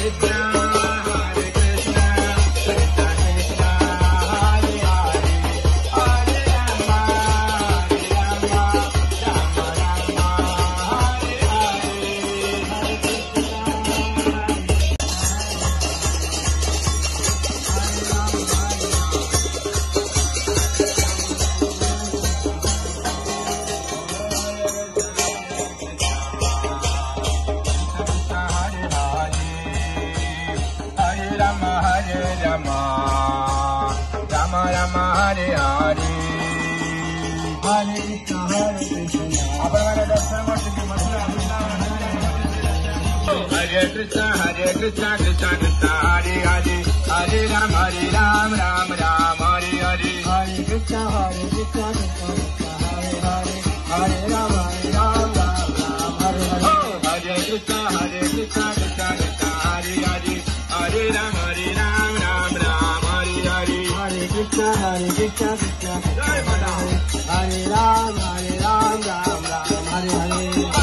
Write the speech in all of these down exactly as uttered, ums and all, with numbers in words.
Hare Krishna, Hare Krishna, Krishna Krishna, Hare Hare, Hare Ram, Hare Ram, Ram Ram, Hare Hare. Hare Krishna, Hare Krishna, Krishna Krishna, Hare Hare, Hare Ram, Hare Ram, Ram Ram, Hare Hare. Hare Krishna, Hare Krishna, Krishna Krishna, Hare Hare, Hare Ram, Hare Ram, Ram Ram, Hare Hare. Hare Krishna, Hare Krishna, Krishna Krishna, Hare Hare, Hare Ram, Hare Ram, Ram Ram, Hare Hare.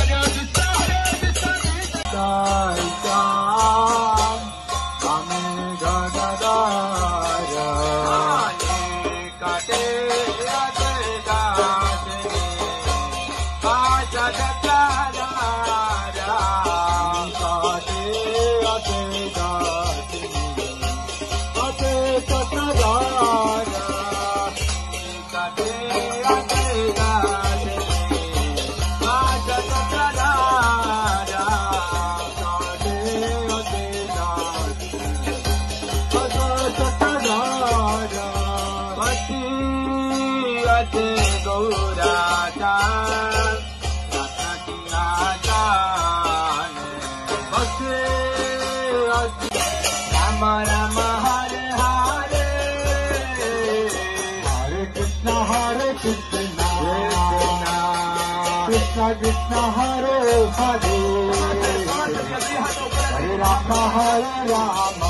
Rama Rama Hare Hare, Hare Krishna Hare Krishna, Krishna Krishna Hare Hare, Hare Rama Hare Rama.